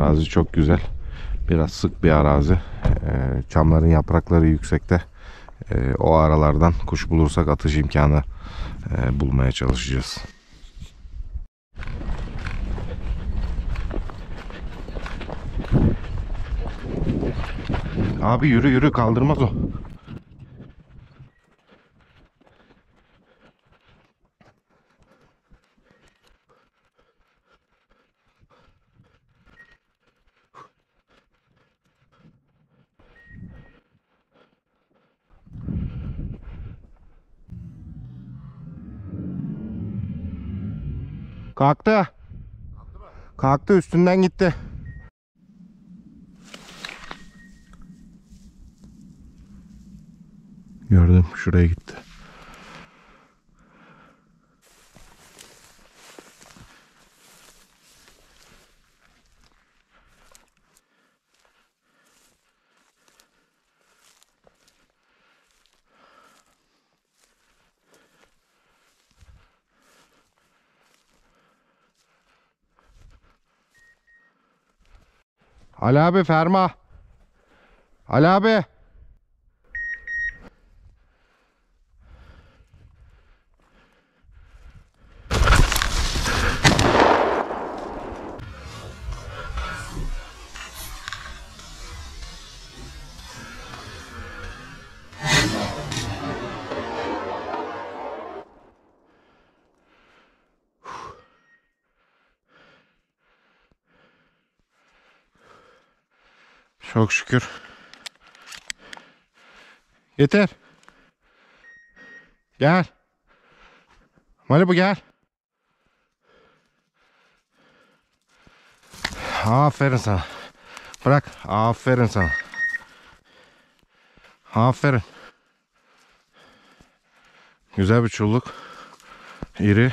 Arazi çok güzel. Biraz sık bir arazi. Çamların yaprakları yüksekte. O aralardan kuş bulursak atış imkanı bulmaya çalışacağız. Abi yürü yürü, kaldırmaz o. Kalktı. Kalktı, üstünden gitti. Gördüm, şuraya gitti. Ali abi, ferma. Ali abi. Çok şükür. Yeter. Gel. Malibu gel. Aferin sana. Bırak. Aferin sana. Aferin. Güzel bir çulluk. İri.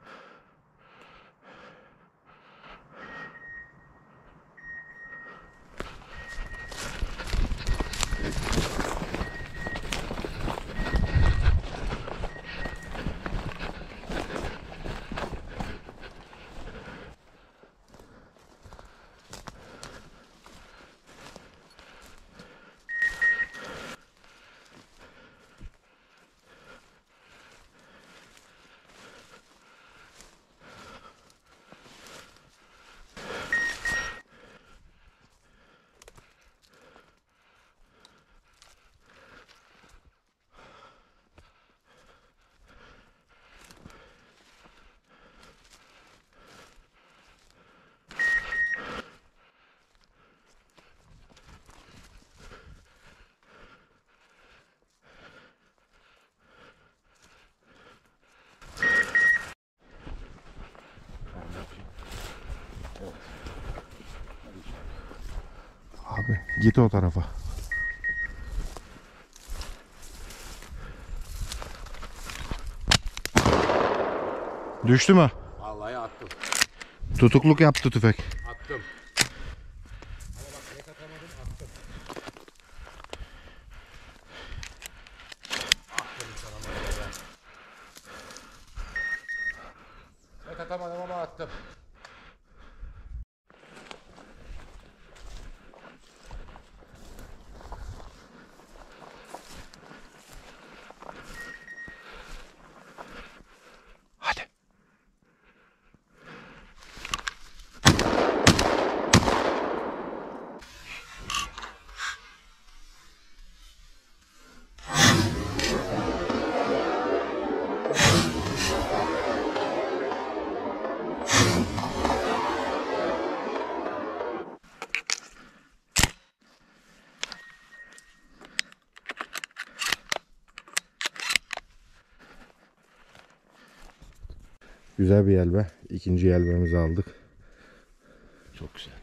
Abi git o tarafa. Düştü mü? Vallahi attım. Tutukluk yaptı tüfek. Attım. Ama bak tek atamadım, attım. Aferin sana Mustafa. Tek atamadım ama attım. Hadi. Güzel bir yelbe. İkinci yelbemizi aldık. Çok güzel.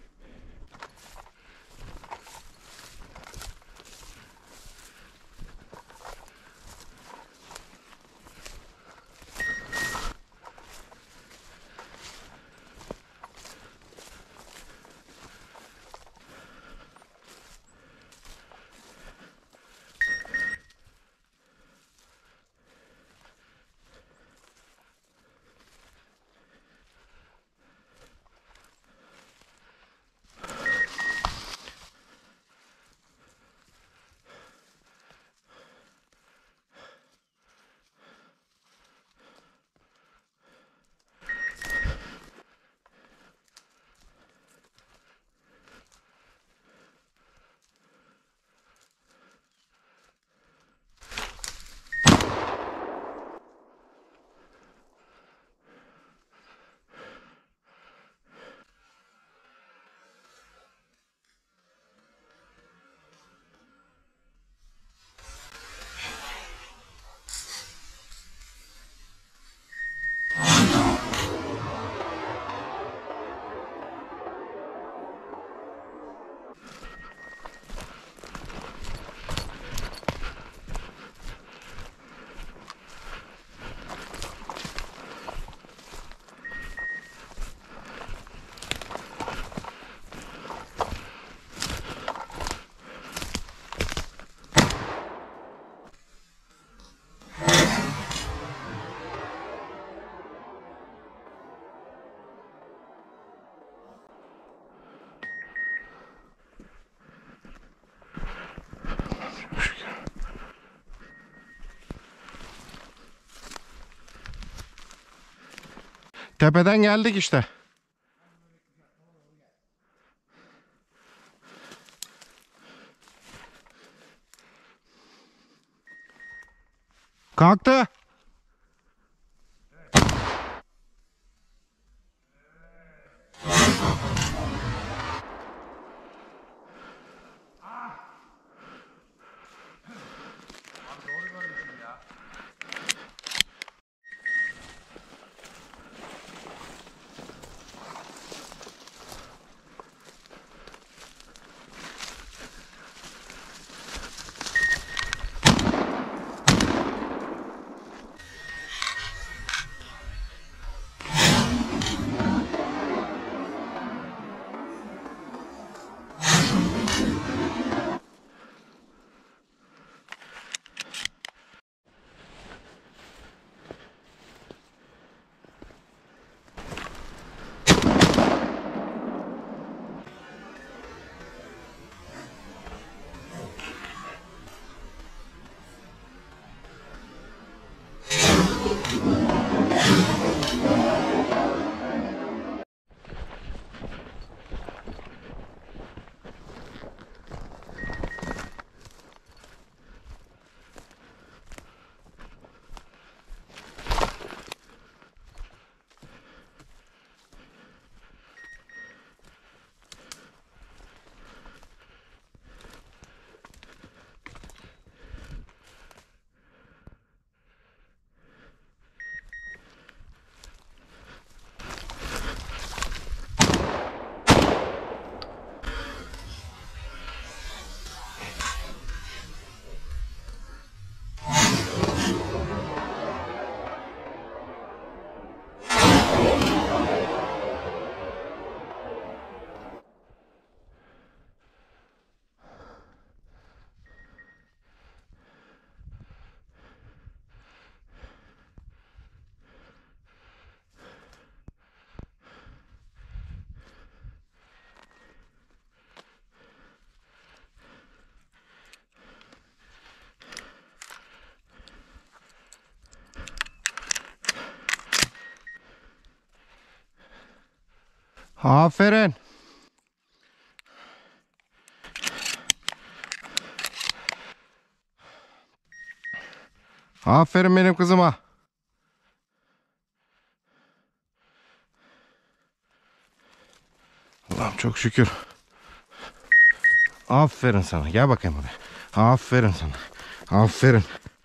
Tepeden geldik işte. Kalktı. Aferin. Aferin benim kızıma. Allah'ım çok şükür. Aferin sana. Gel bakayım buraya. Aferin sana. Aferin.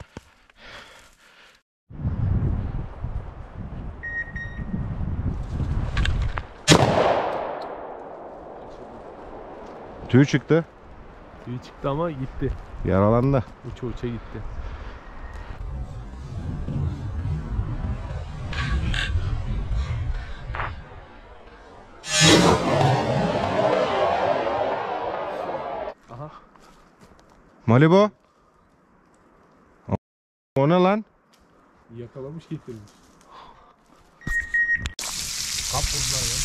Tüy çıktı. Tüy çıktı ama gitti. Yaralandı. Uça uça gitti. Aha. Malibu. O ne lan? Yakalamış getirmiş. Kap vurdular ya.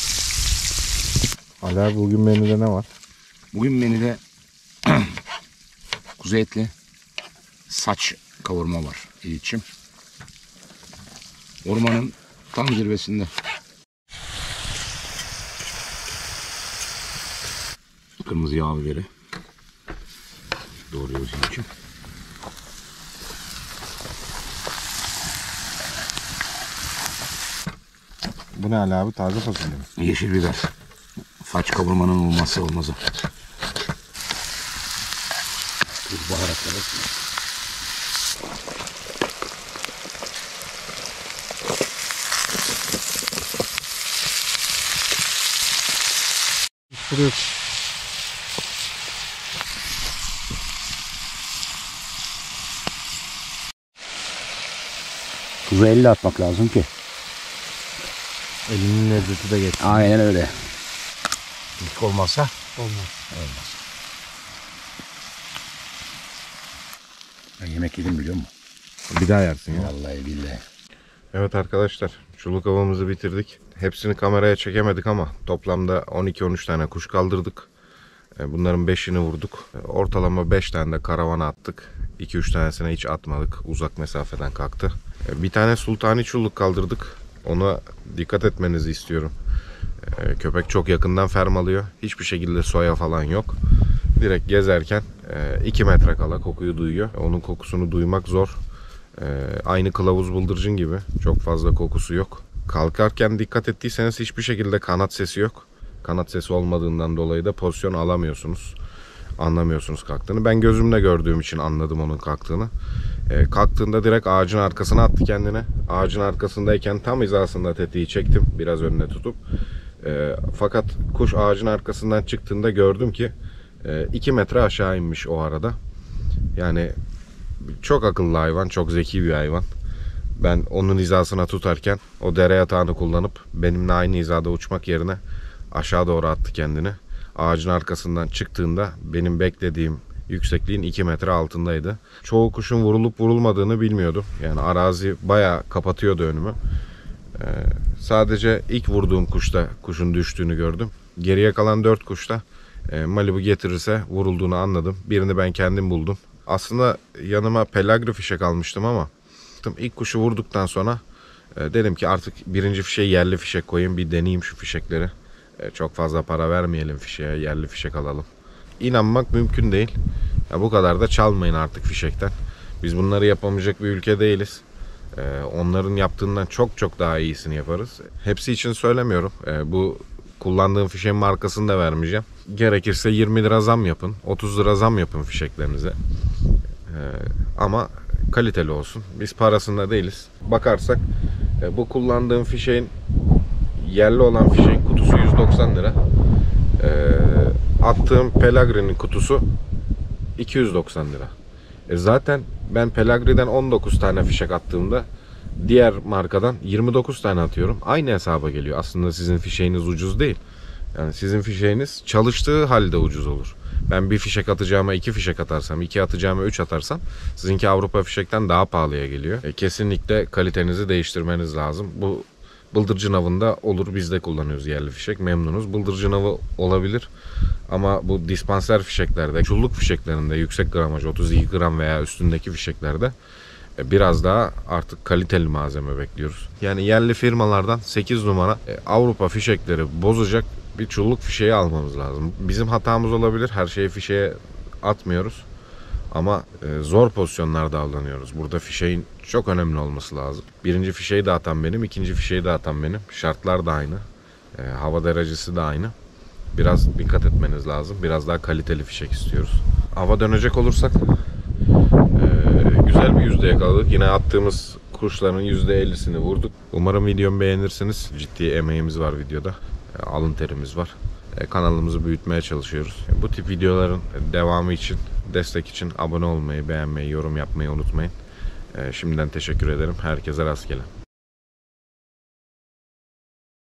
Ali abi bugün menüde ne var? Bugün menüde kuzu etli saç kavurma var Yiğit'ciğim. Ormanın tam zirvesinde. Kırmızı yağ biberi doğruyoruz Yiğit'ciğim. Bu ne Ali abi? Taze fasulye mi? Yeşil biber. Saç kavurmanın olmazsa olmazı. Tuz, baharatları. Sürüyoruz. Tuzu elle atmak lazım ki. Elinin lezzeti de geçti. Aynen öyle. İlk olmazsa Olmaz. olmaz. Ben yemek yedim biliyor musun? Bir daha yersin ya. Vallahi billahi. Evet arkadaşlar, çulluk avımızı bitirdik. Hepsini kameraya çekemedik ama toplamda 12-13 tane kuş kaldırdık. Bunların 5'ini vurduk. Ortalama 5 tane de karavana attık. 2-3 tanesine hiç atmadık. Uzak mesafeden kalktı. Bir tane sultani çulluk kaldırdık. Ona dikkat etmenizi istiyorum. Köpek çok yakından fermalıyor. Hiçbir şekilde soya falan yok. Direkt gezerken 2 metre kala kokuyu duyuyor. Onun kokusunu duymak zor. Aynı kılavuz bıldırcın gibi. Çok fazla kokusu yok. Kalkarken dikkat ettiyseniz hiçbir şekilde kanat sesi yok. Kanat sesi olmadığından dolayı da pozisyon alamıyorsunuz. Anlamıyorsunuz kalktığını. Ben gözümle gördüğüm için anladım onun kalktığını. Kalktığında direkt ağacın arkasına attı kendine. Ağacın arkasındayken tam hizasında tetiği çektim. Biraz önüne tutup. Fakat kuş ağacın arkasından çıktığında gördüm ki 2 metre aşağı inmiş o arada. Yani çok akıllı hayvan, çok zeki bir hayvan. Ben onun hizasına tutarken o dere yatağını kullanıp benimle aynı hizada uçmak yerine aşağı doğru attı kendini. Ağacın arkasından çıktığında benim beklediğim yüksekliğin 2 metre altındaydı. Çoğu kuşun vurulup vurulmadığını bilmiyordum. Yani arazi bayağı kapatıyordu önümü. Sadece ilk vurduğum kuşta kuşun düştüğünü gördüm. Geriye kalan 4 kuşta Malibu getirirse vurulduğunu anladım. Birini ben kendim buldum. Aslında yanıma pelagri fişek almıştım ama ilk kuşu vurduktan sonra dedim ki artık birinci fişeği yerli fişek koyayım, bir deneyeyim şu fişekleri. Çok fazla para vermeyelim fişeğe, yerli fişek alalım. İnanmak mümkün değil. Ya bu kadar da çalmayın artık fişekten. Biz bunları yapamayacak bir ülke değiliz. Onların yaptığından çok çok daha iyisini yaparız. Hepsi için söylemiyorum. Bu kullandığım fişeğin markasını da vermeyeceğim. Gerekirse 20 lira zam yapın, 30 lira zam yapın fişeklerinize. Ama kaliteli olsun. Biz parasında değiliz. Bakarsak bu kullandığım fişeğin, yerli olan fişeğin kutusu 190 lira. Attığım Pelagri'nin kutusu 290 lira. Zaten ben Pelagri'den 19 tane fişek attığımda diğer markadan 29 tane atıyorum. Aynı hesaba geliyor. Aslında sizin fişeğiniz ucuz değil. Yani sizin fişeğiniz çalıştığı halde ucuz olur. Ben bir fişek atacağıma 2 fişek atarsam, 2 atacağıma 3 atarsam sizinki Avrupa fişekten daha pahalıya geliyor. Kesinlikle kalitenizi değiştirmeniz lazım. Bu bıldırcın avında olur, biz de kullanıyoruz yerli fişek, memnunuz. Bıldırcın avı olabilir ama bu dispanser fişeklerde, çulluk fişeklerinde, yüksek gramaj 32 gram veya üstündeki fişeklerde biraz daha artık kaliteli malzeme bekliyoruz. Yani yerli firmalardan 8 numara Avrupa fişekleri bozacak bir çulluk fişeği almamız lazım. Bizim hatamız olabilir, her şeyi fişeğe atmıyoruz. Ama zor pozisyonlarda avlanıyoruz. Burada fişeğin çok önemli olması lazım. Birinci fişeği de atan benim, ikinci fişeği de atan benim. Şartlar da aynı. Hava derecesi de aynı. Biraz dikkat etmeniz lazım. Biraz daha kaliteli fişek istiyoruz. Hava dönecek olursak güzel bir yüzde yakaladık. Yine attığımız kuşların %50'sini vurduk. Umarım videomu beğenirsiniz. Ciddi emeğimiz var videoda. Alın terimiz var. Kanalımızı büyütmeye çalışıyoruz. Bu tip videoların devamı için, destek için abone olmayı, beğenmeyi, yorum yapmayı unutmayın. Şimdiden teşekkür ederim. Herkese rastgele.